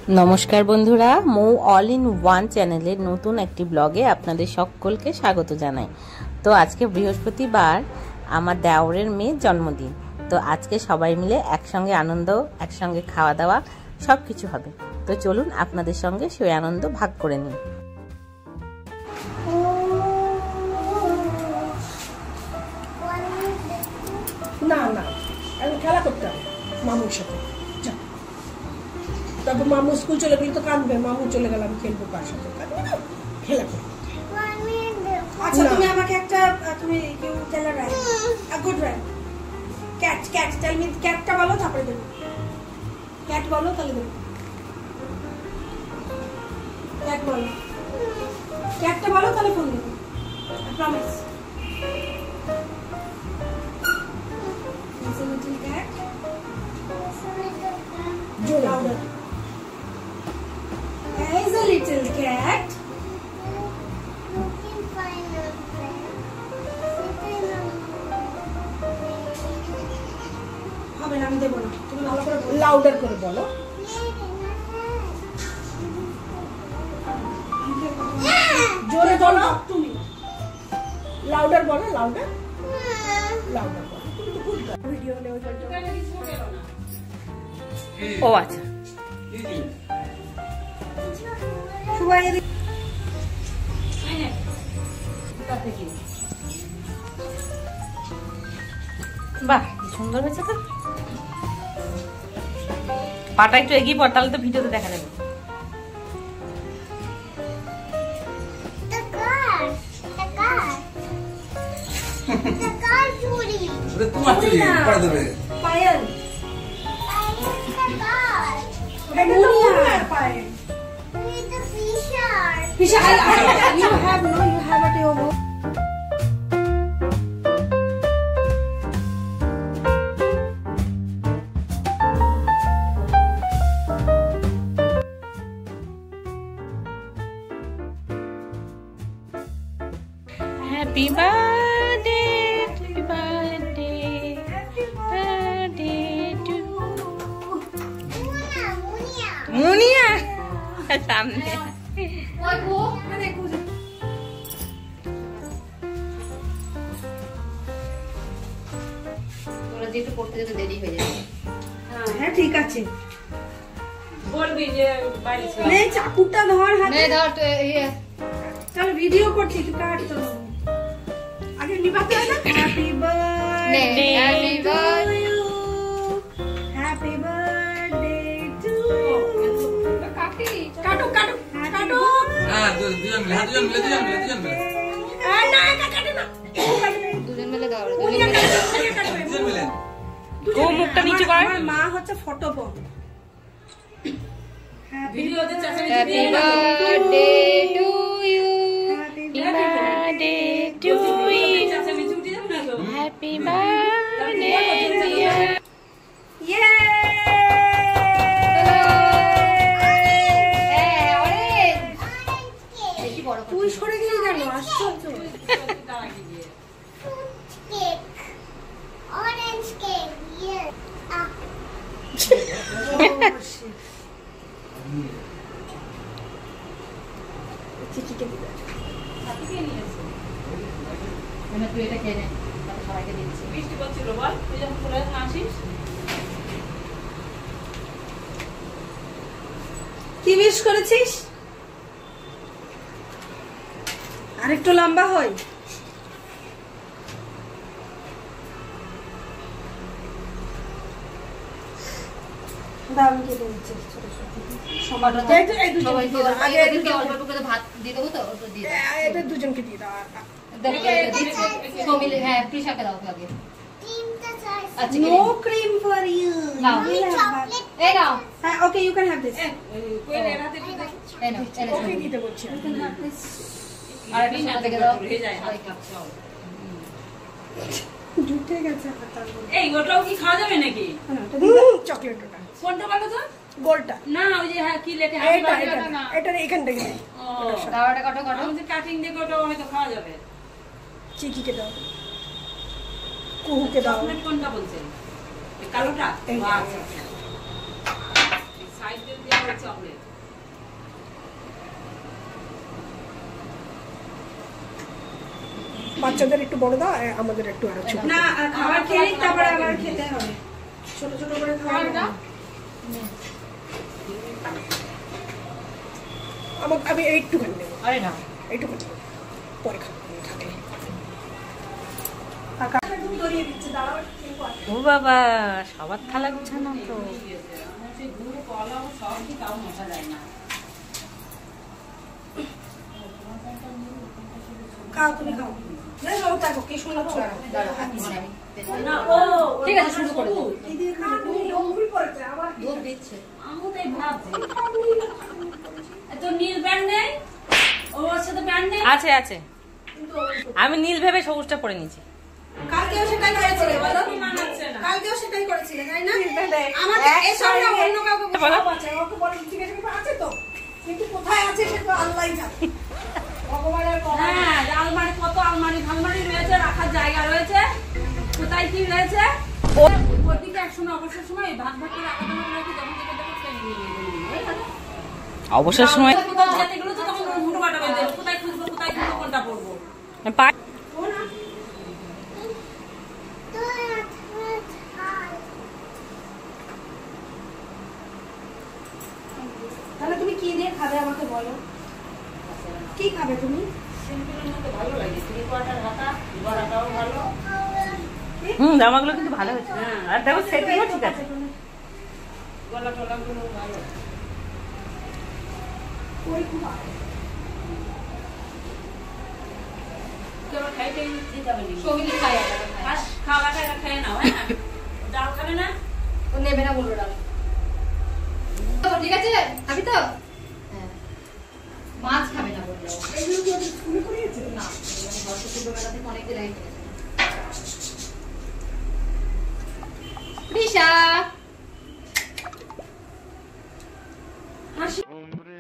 নমস্কার বন্ধুরা, মৌ all in one চ্যানেলের নতুন একটি ব্লগে আপনাদের সকলকে স্বাগত জানাই। তো আজকে বৃহস্পতিবার, আমার দেওরের মেয়ের জন্মদিন। তো আজকে সবাই মিলে একসঙ্গে আনন্দ, একসঙ্গে খাওয়া দাওয়া সব কিছু হবে। তো চলুন আপনাদের সঙ্গে সেই আনন্দ ভাগ করে নিই। না না, আমি খেলা করতাম মামুর সাথে। তারপর মামু স্কুল চলে গেলে তো কাঁদবে, মামু চলে গেলাম খেলবো কার সাথে, খেলা করবো। আচ্ছা, তুমি আমাকে একটা, তুমি you tell a rhyme, a good rhyme. Cat cat tell me, ক্যাটটা বলো তারপরে দেব। ক্যাট বলো তাহলে দেব। ক্যাট বলো, ক্যাটটা বলো তাহলে ফোন দেব। I promise. Is a little cat? Louder. Is a little cat. হবে না, আমি দেবো না, তুমি ভালো করে বলো। লাউডার করে বলো। জোরে বলো তুমি। লাউডার বলো, লাউডার লাউডার বলো। ভিডিও হলে ওই ও আচ্ছা, সবাই বাহ কি সুন্দর হয়েছে। তো পাটা একটু এগিয়ে পড়, তাহলে তো ভিডিওতে দেখা যাবে। Payel Fisher, you have a table. Happy birthday, happy birthday, happy birthday to মুনিয়া সামনে। হ্যাঁ ঠিক আছে, বলবি যে নে চাকুটা ধর হাতে, ধর তো। চল ভিডিও করছি, তুই কাট তো আগে নিবাতে হয় না। Happy birthday, happy birthday, happy birthday to you. কাটো কাটো কাটো। হ্যাঁ, দুজন মিলে না কাটো না, দুজন মিলে দাও, দুজন মিলে। ও মুখটা নিচু কর। আমার মা হচ্ছে photo bomb. Happy birthday to you, happy birthday to you, happy birthday dear. ইয়ে তুই সরে গেলি কেন? আশ্চর্য। Orange cake, yes. তুই এটা খেয়ে নে, সবাইকে দিচ্ছি। বৃষ্টি পড়ছিল বল, তুই যখন চলে আসিস। কি মিস করেছিস? আরেকটু লম্বা হয়। দাম কেটে দিচ্ছি ছোট ছোট। সবাইকে আগে এদেরকে অল্প অল্প করে ভাত দিয়ে দেবো তো, ওটা দিয়ে দাও। এটা দুজনকে দিয়ে দাও। দিচ্ছি, হ্যাঁ তৃষাকে দাও আগে। আচ্ছা, নো ক্রিম ফর ইউ। নাও। এই নাও, হ্যাঁ okay, you can have this. এই নাও, ওকে দিতে বলছি। আর একটা সোনা থেকে দাও। সবাইকে। জুটে গেছে হাতটা। এই ওটাও কি খাওয়া যাবে নাকি? চকলেট ওটা কোনটা বলো তো? গোলটা না ওই যে হ্যাঁ কি লেখা এটা এটা এখান থেকে দাও, এটা কত কত? আমি যে কাটিং দিয়ে ওটাও হয়তো খাওয়া যাবে। চিকিকে দাও, কুহুকে দাও। চকলেট কোনটা বলছেন? এই কালোটা? এই আচ্ছা আচ্ছা। এই সাইড দিয়ে চকলেট বাচ্চাদের একটু বড় দাও, আর আমাদের একটু আরো ছোট। না খাবার খেয়ে নিই, তারপরে আবার খেতে হবে। ছোট ছোট করে খাওয়াটা আমি এইটুখানি নেবো, আরে না এইটুখানি নেবো, পরে খাবো থাকলে। তুমি ধরিয়ে দিচ্ছে, দাঁড়াও খেলবো। ও বাবা, সবার থালা গুছানো তো। গুঁড়ো কলা ও সব কি তাও মশা যায় না খাও তুমি খাও। না খাও, থাকো, কি সুন্দর চড়া। না ও ঠিক আছে শুরু করে দাও দিদি খাও, তুমি ডঙ্গুল পড়েছে আমার। দুধ দিচ্ছে। আমি তো এই ভাবছি এত নীল প্যান্ট নেই, ওর সাথে প্যান্ট নেই। আছে আছে, আমি নীল ভেবে সবুজটা পরে নিয়েছি। কালকেও সেটাই করেছিলে বলো, মানাচ্ছে না। কালকেও সেটাই করেছিলে তাই না? আমাকে এসব না, অন্য কাউকে বলো। সব আছে, ওকে বলে জিজ্ঞেস করে আছে তো, কিন্তু কোথায় আছে সেটা আল্লাহই জানে, ভগবানের কথা। হ্যাঁ, আলমারি কত আলমারি ফালমারি রয়েছে, রাখার জায়গা রয়েছে, কোথায় কি রয়েছে। ওদিকে একসময় অবসর সময় ভাগ ভাগ করে রাখা দানা রাখি, যখন যেটা দেখো সেটা নিয়ে নিয়ে অবসর সময় কোথাও যেতে গেলে তো তখন হুটো কাটা বেঁধে কোথায় খুঁজবো কোনটা পড়বো। তাহলে তুমি কি দিয়ে খাবে আমাকে বলো, কি খাবে তুমি? সিম্পলের মধ্যে ভালো লাগে, 3/4 হাতা, বড়াটাও ভালো। জামাগুলো কিন্তু ভালো হয়েছে। আর দেখো সেটিংও ঠিক আছে। গলা টলাগুলো ভালো। ওই খুব ভালো। কেবল খাইতে দিতে হবে না। সবিলি খায় খাওয়াটা এটা খেয়ে নাও, হ্যাঁ? ডাল খাবে না? ও নেবে না বললো ডাল। তো ঠিক আছে খাবি তো? হ্যাঁ। মাছ খাবে না বললো। এগুলো কি ওদের স্কুলে করিয়েছে? না, মানে ঘর থেকে ছোটবেলা থেকে অনেক দিন আগে করেছে। রিশা হাসি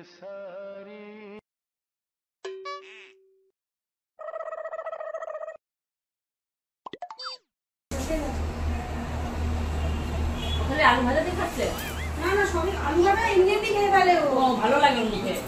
ওখানে আলু ভাজা দিয়ে খাচ্ছে? না না, সবই আলু ভাজা এমনি এমনি খেয়ে ফেলে ও। ও ভালো লাগে ওর মুখে।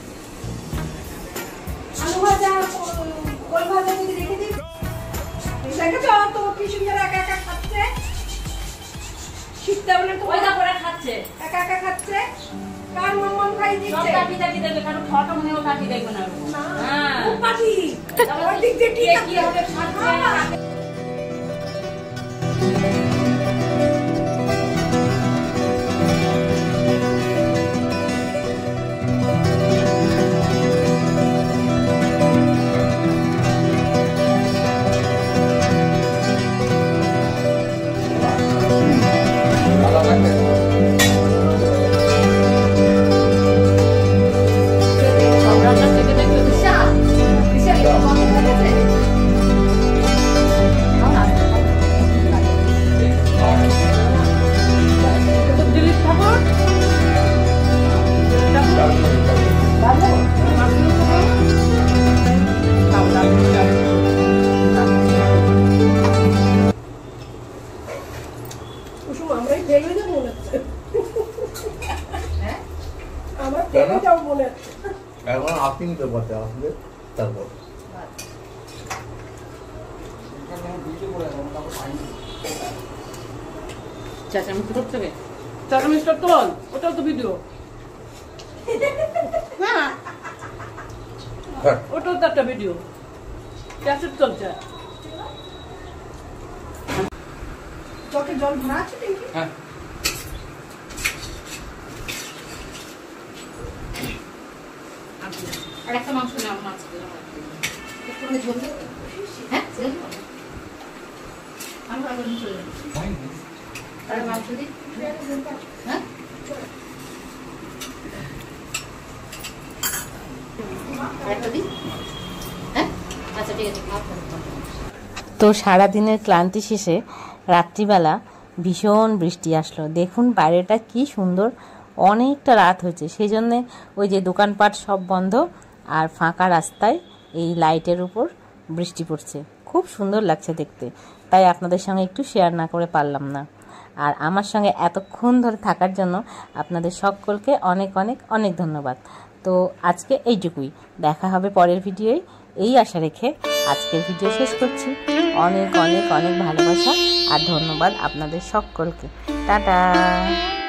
আলু ভাজা, ওই ভাজা যদি রেখে দিই, দেখেছ তো কি সুন্দর একা একা খাচ্ছে, শিখতে বলে তো ওই দেখো ওরা খাচ্ছে। একা একা খাচ্ছে, কার মন খাই সব দিচ্ছে। কাটি কাটি দেখবে, কারণ খাওয়াটা মনে হয় ও কাটি দেখবে না ওরকম। হ্যাঁ। খুব পাটি, ওই দিক দিয়ে ঠিক কে আছে। কিভাবে খাচ্ছে, সব রান্না থেকে দেখবে। রিশা রিশা এই কত খেয়েছে? দিলীপ ঠাকুর কুসুম, আমরাই ফেলে যাবো মনে হচ্ছে। হ্যাঁ? আমার ফেলে যাবো মনে হচ্ছে। এখন আপনি নিতে পারতে আসলে তারপর চেঁচামেচি করতে হবে, চেঁচামেচিটা তোল, ওটাও তো ভিডিও। হ্যাঁ, ওটাও তো একটা ভিডিও, ক্যাসেট চলছে। চকে জল ভরা আছে নাকি? হ্যাঁ আর একটা মাংস নাও, মাছ দিলাম। একটু করে ঝোল দেবো? হ্যাঁ ঝোল দেবো? আমরা আবার চলে যাবো। তাহলে মাংস দিই? হ্যাঁ? আরেকটা দিই? হ্যাঁ? আচ্ছা ঠিক আছে, ভাত খাবো। তো সারাদিনের ক্লান্তি শেষে রাত্রিবেলা ভীষণ বৃষ্টি আসলো। দেখুন বাইরেটা কি সুন্দর, অনেকটা রাত হয়েছে, সেই জন্যে ওই যে দোকানপাট সব বন্ধ আর ফাঁকা রাস্তায় এই লাইটের উপর বৃষ্টি পড়ছে, খুব সুন্দর লাগছে দেখতে। তাই আপনাদের সঙ্গে একটু শেয়ার না করে পারলাম না। আর আমার সঙ্গে এতক্ষণ ধরে থাকার জন্য আপনাদের সকলকে অনেক অনেক অনেক ধন্যবাদ। তো আজকে এইটুকুই, দেখা হবে পরের ভিডিওয়, এই আশা রেখে আজকের ভিডিও শেষ করছি। অনেক অনেক অনেক ভালোবাসা আর ধন্যবাদ আপনাদের সকলকে। টাটা।